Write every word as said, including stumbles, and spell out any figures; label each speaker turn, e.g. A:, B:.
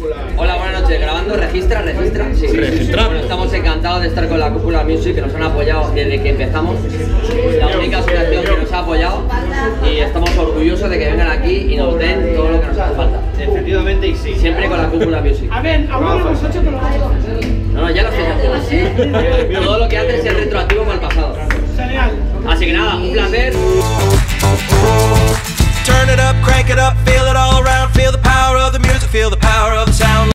A: Hola, buenas noches. Grabando, registra, registra. Sí.
B: Registra.
A: Bueno, estamos encantados de estar con la Cúpula Music, que nos han apoyado desde que empezamos. La única asociación que nos ha apoyado, y estamos orgullosos de que vengan aquí y nos den todo lo que nos hace falta.
C: Efectivamente, y sí.
A: Siempre con la Cúpula Music.
D: A ver, a uno de vosotros te lo hago.
A: No, no, ya lo estoy haciendo. Todo lo que haces es retroactivo para el pasado.